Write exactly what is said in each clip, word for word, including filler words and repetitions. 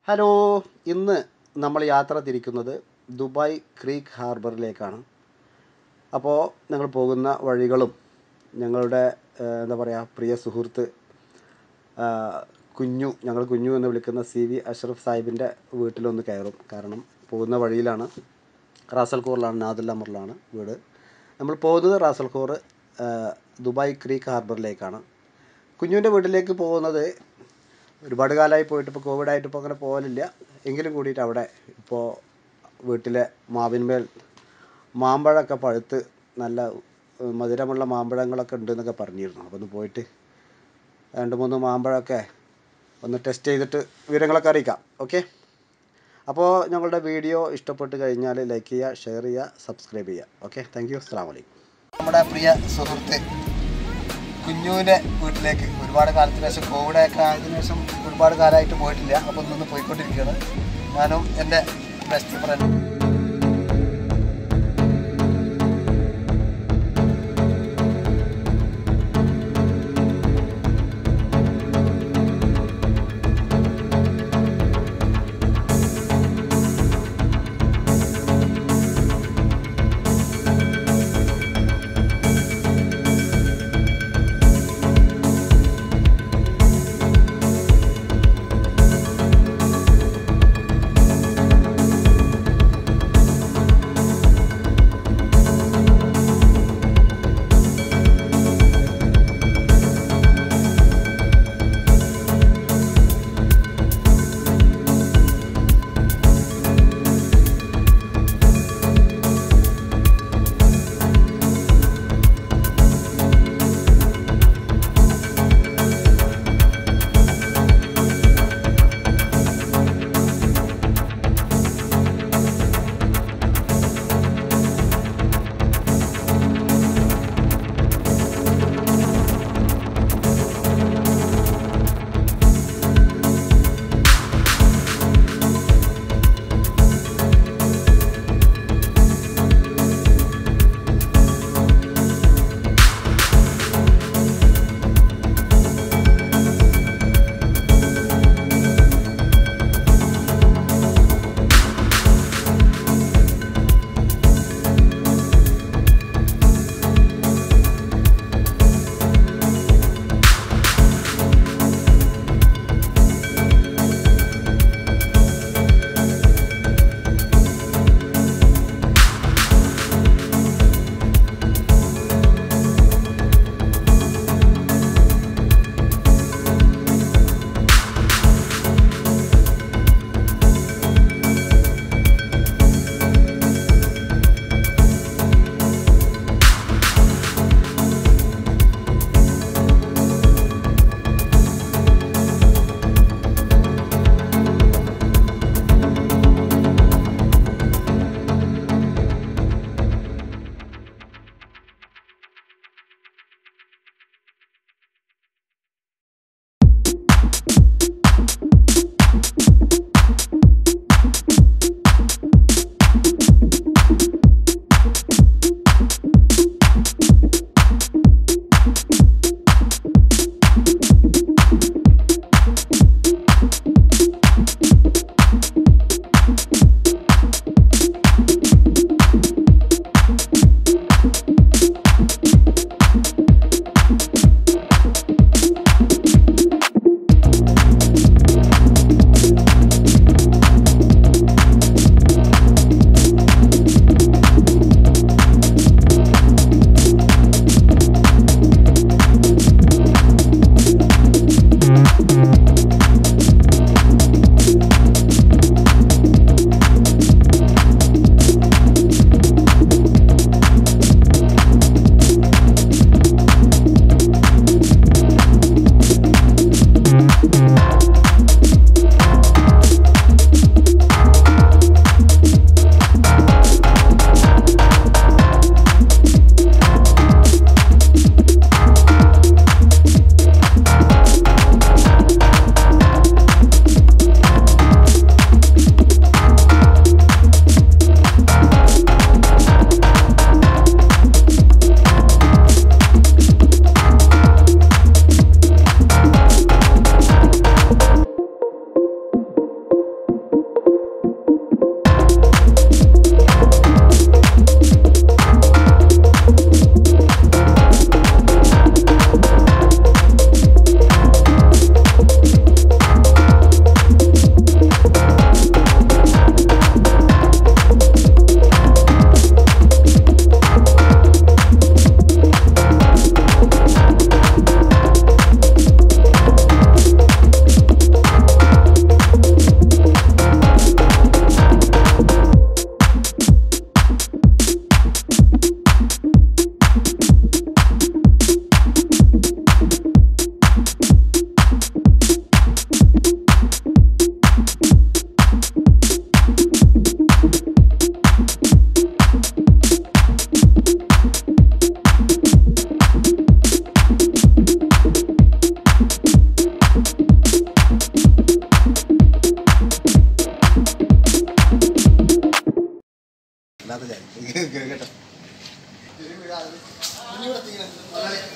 Hello, ഇന്ന് നമ്മൾ യാത്ര തിരിക്കുന്നത് ദുബായ് ക്രീക്ക് ഹാർബറിലേക്കാണ്. അപ്പോൾ ഞങ്ങൾ പോകുന്ന വഴികളും ഞങ്ങളുടെ എന്താ പറയുക പ്രിയ സുഹൃത്ത് കുഞ്ഞു, ഞങ്ങൾ കുഞ്ഞു എന്ന് വിളിക്കുന്ന സി വി അഷ്റഫ് സാഹിബിൻ്റെ വീട്ടിലൊന്ന് കയറും. കാരണം പോകുന്ന വഴിയിലാണ്, റാസൽഖോറിലാണ്, നാദുൽ അമറിലാണ് വീട്. നമ്മൾ പോകുന്നത് റാസൽഖോർ ദുബായ് ക്രീക്ക് ഹാർബറിലേക്കാണ്. കുഞ്ഞുവിൻ്റെ വീട്ടിലേക്ക് പോകുന്നത് ഒരുപാട് കാലമായി പോയിട്ട്, ഇപ്പോൾ കോവിഡായിട്ട് ഇപ്പോൾ അങ്ങനെ പോകലില്ല. എങ്കിലും കൂടിയിട്ട് അവിടെ ഇപ്പോൾ വീട്ടിലെ മാവിന്മേൽ മാമ്പഴമൊക്കെ പഴുത്ത് നല്ല മധുരമുള്ള മാമ്പഴങ്ങളൊക്കെ ഉണ്ടെന്നൊക്കെ പറഞ്ഞിരുന്നു. അപ്പോൾ ഒന്ന് പോയിട്ട് രണ്ട് മൂന്ന് മാമ്പഴമൊക്കെ ഒന്ന് ടെസ്റ്റ് ചെയ്തിട്ട് വിവരങ്ങളൊക്കെ അറിയിക്കാം. ഓക്കെ, അപ്പോൾ ഞങ്ങളുടെ വീഡിയോ ഇഷ്ടപ്പെട്ട് കഴിഞ്ഞാൽ ലൈക്ക് ചെയ്യുക, ഷെയർ ചെയ്യുക, സബ്സ്ക്രൈബ് ചെയ്യുക. Okay, thank you. അസ്സലാമു അലൈക്കും. നമ്മുടെ പ്രിയ സുഹൃത്ത് കുഞ്ഞുവിൻ്റെ വീട്ടിലേക്ക് ഒരുപാട് കാലത്തിന് ശേഷം, കോവിഡൊക്കെ ആയതിനു ശേഷം ഒരുപാട് കാലമായിട്ട് പോയിട്ടില്ല. അപ്പോൾ ഇന്നൊന്ന് പോയിക്കൊണ്ടിരിക്കുകയാണ് ഞാനും എൻ്റെ ബെസ്റ്റ് ഫ്രണ്ട്.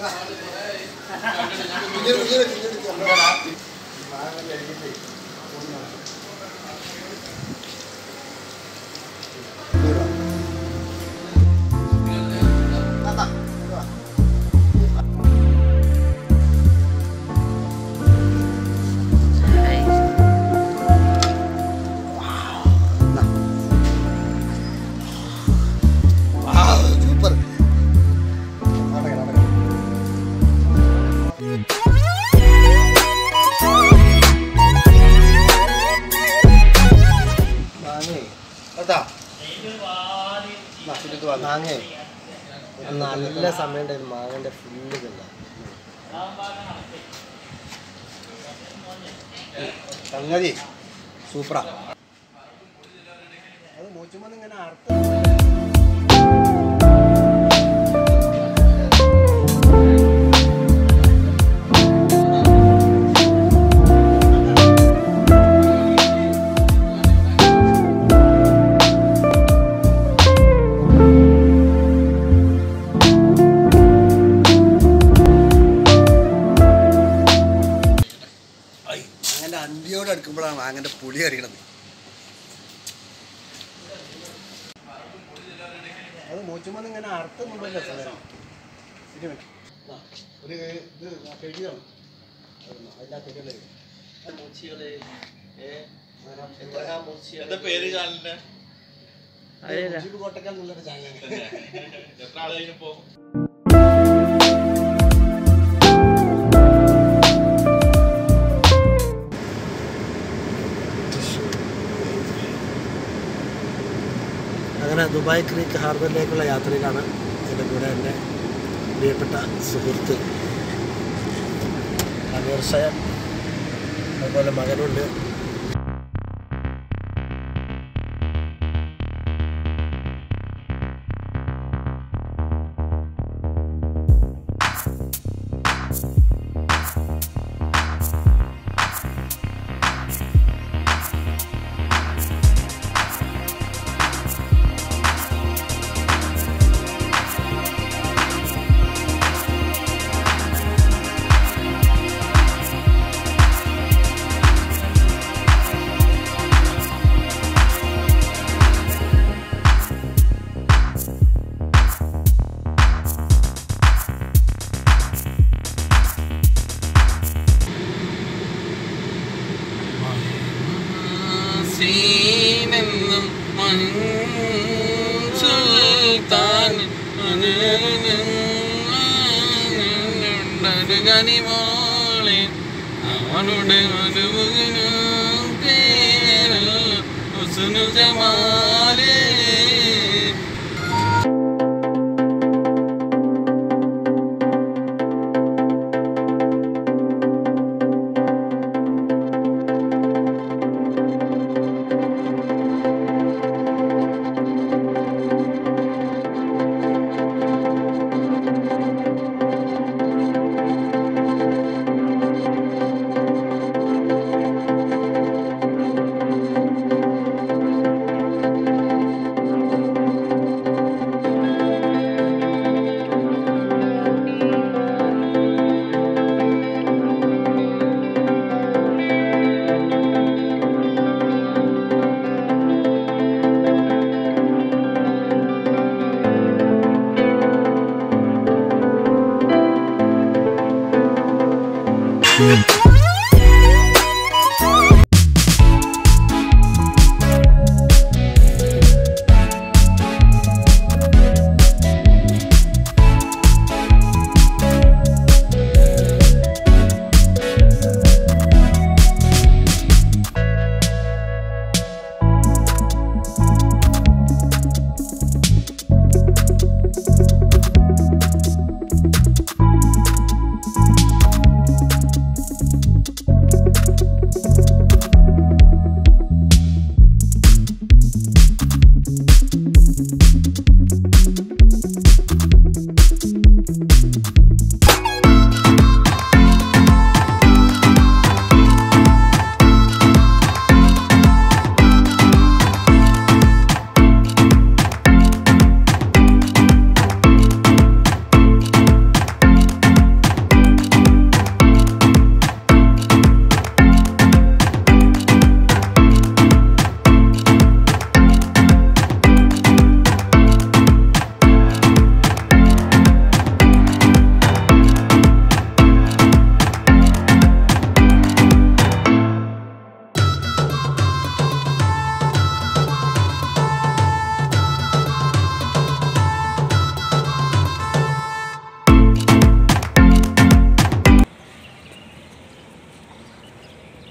മാങ്ങ നല്ല സമയം ഉണ്ടായിരുന്നു മാങ്ങൻ്റെ ഫുള്ള് തിന്ന സംഗതി സൂപ്പറാ അത് മൂച്ചുമ്പോൾ ഇങ്ങനെ അർത്ഥം അണ്ടിയോട് അടുക്കുമ്പോഴാണ് മാങ്ങൻ്റെ പുളി അറിയണത് അത് മൂച്ചുമ്പോൾ ഇങ്ങനെ അർത്ഥം ഒരു ഇത് കഴുകിയാണ് കോട്ടക്കാൽ എന്നുള്ളൊരു ചാനലാണ്. അങ്ങനെ ദുബായ് ക്രീക്ക് ഹാർബറിലേക്കുള്ള യാത്രയിലാണ് എൻ്റെ കൂടെ എൻ്റെ പ്രിയപ്പെട്ട സുഹൃത്ത് അമീർ ഷയൻ, അതുപോലെ മകനുണ്ട്. അവളുടെ ജമാലേ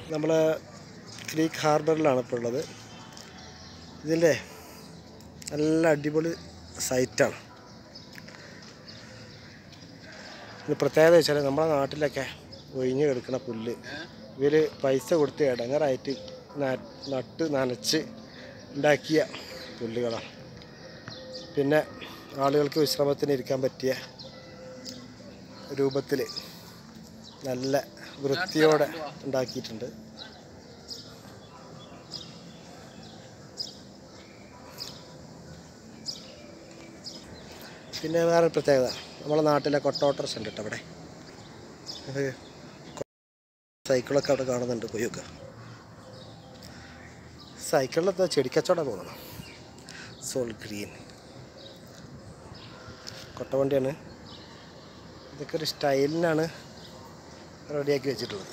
നമ്മൾ ക്രീക്ക് ഹാർബറിലാണ് ഇപ്പോൾ ഉള്ളത്. ഇതിൻ്റെ നല്ല അടിപൊളി സൈറ്റാണ്. ഇത് പ്രത്യേകത വെച്ചാൽ നമ്മുടെ നാട്ടിലൊക്കെ ഒഴിഞ്ഞ് കിടക്കുന്ന പുല്ല് ഇവർ പൈസ കൊടുത്ത് ഇടങ്ങറായിട്ട് നട്ട് നനച്ച് ഉണ്ടാക്കിയ പുല്ലുകളാണ്. പിന്നെ ആളുകൾക്ക് വിശ്രമത്തിന് ഇരിക്കാൻ പറ്റിയ രൂപത്തിൽ നല്ല വൃത്തിയോടെ ഉണ്ടാക്കിയിട്ടുണ്ട്. പിന്നെ വേറെ പ്രത്യേകത, നമ്മളെ നാട്ടിലെ കൊട്ടോട്ടർസ് ഉണ്ട് കേട്ടോ. അവിടെ സൈക്കിളൊക്കെ അവിടെ കാണുന്നുണ്ട്. പോയൊക്കെ സൈക്കിളിലെന്താ ചെടിക്കച്ചവടം തോന്നണം. സോൾ ഗ്രീൻ കൊട്ടവണ്ടിയാണ്. ഇതൊക്കെ ഒരു സ്റ്റൈലിനാണ് റെഡിയാക്കി വെച്ചിട്ടുള്ളത്.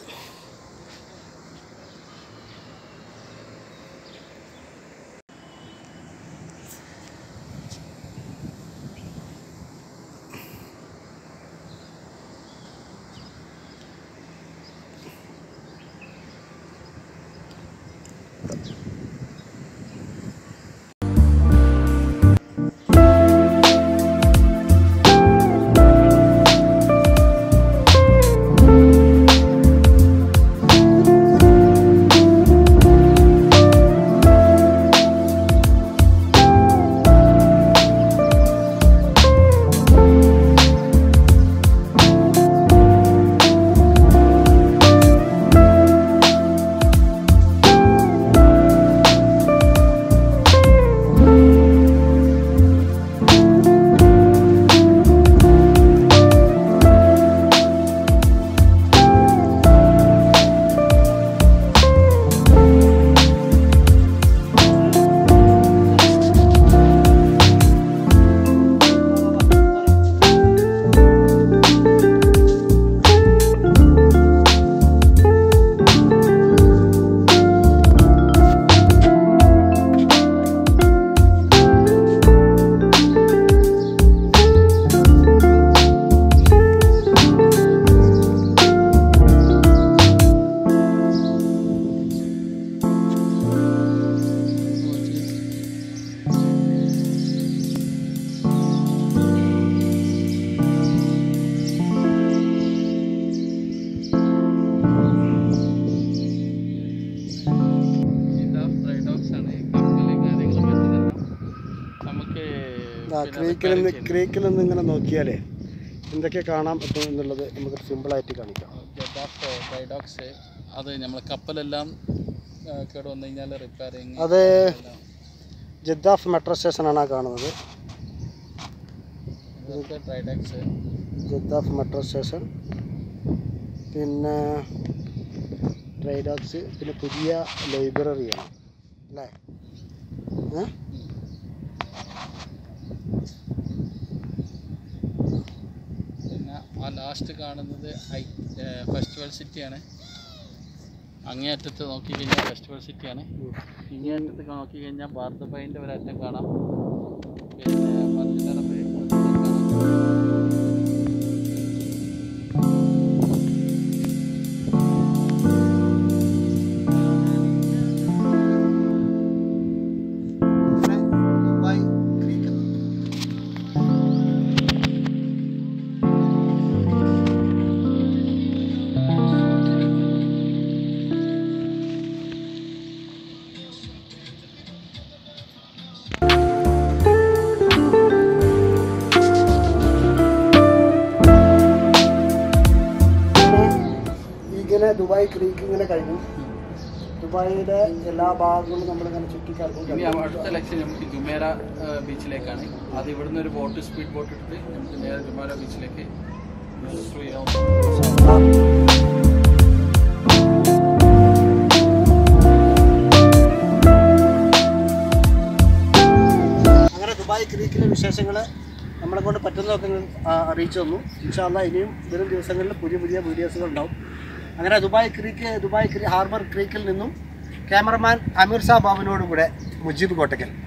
ക്രീക്കിൽ നിന്ന് ക്രീക്കിൽ നിന്ന് ഇങ്ങനെ നോക്കിയാലേ എന്തൊക്കെ കാണാൻ പറ്റും എന്നുള്ളത് നമുക്ക് സിമ്പിളായിട്ട് കാണിക്കാം. ഡ്രൈഡോക്സ് അത് നമ്മളെ കപ്പലെല്ലാം കേട് വന്നു കഴിഞ്ഞാൽ റിപ്പയറിങ്. അത് ജിദ്ദാഫ് മെട്രോ സ്റ്റേഷനാണ് കാണുന്നത്. ഡ്രൈഡോക്സ് ജിദ്ദാഫ് മെട്രോ സ്റ്റേഷൻ, പിന്നെ ഡ്രൈഡോക്സ്, പിന്നെ പുതിയ ലൈബ്രറിയാണ് അല്ലേ? പിന്നെ ആ ലാസ്റ്റ് കാണുന്നത് ഐ ഫെസ്റ്റിവൽ സിറ്റിയാണ്. അങ്ങേയറ്റത്ത് നോക്കിക്കഴിഞ്ഞാൽ ഫെസ്റ്റിവൽ സിറ്റിയാണ്. ഇങ്ങേയറ്റത്ത് നോക്കിക്കഴിഞ്ഞാൽ ഭാരതപ്പൈൻ്റെ ഒരറ്റം കാണാം. പിന്നെ മസ്ജിദ് ദുബായ് ക്രീക്ക് ഇങ്ങനെ കഴിഞ്ഞു. ദുബായിയുടെ എല്ലാ ഭാഗങ്ങളും നമ്മളിങ്ങനെ ചുറ്റിക്കറങ്ങും. ഇനി അടുത്ത ലക്ഷ്യം നമുക്ക് ജുമേറ ബീച്ചിലേക്കാണ്. അത് ഇവിടുന്ന് ഒരു ബോട്ട് സ്പീഡ് ബോട്ട് ഇട്ടിട്ട് നമുക്ക് നേരെ ജുമേറ ബീച്ചിലേക്ക് അങ്ങനെ ദുബായ് ക്രീക്കിലെ വിശേഷങ്ങൾ നമ്മളെ കൊണ്ട് പറ്റുന്നതൊക്കെ അറിയിച്ചു തന്നു. ഇൻഷാ അല്ലാഹ് ഇനിയും വരും ദിവസങ്ങളിൽ പുതിയ പുതിയ വീഡിയോസുകൾ ഉണ്ടാവും. അങ്ങനെ ദുബായ് ക്രീക്ക് ദുബായ് ഹാർബർ ക്രീക്കിൽ നിന്നും ക്യാമറമാൻ അമീർ സാ ബാബുവിനോടുകൂടെ മുജീബ് കോട്ടക്കൽ.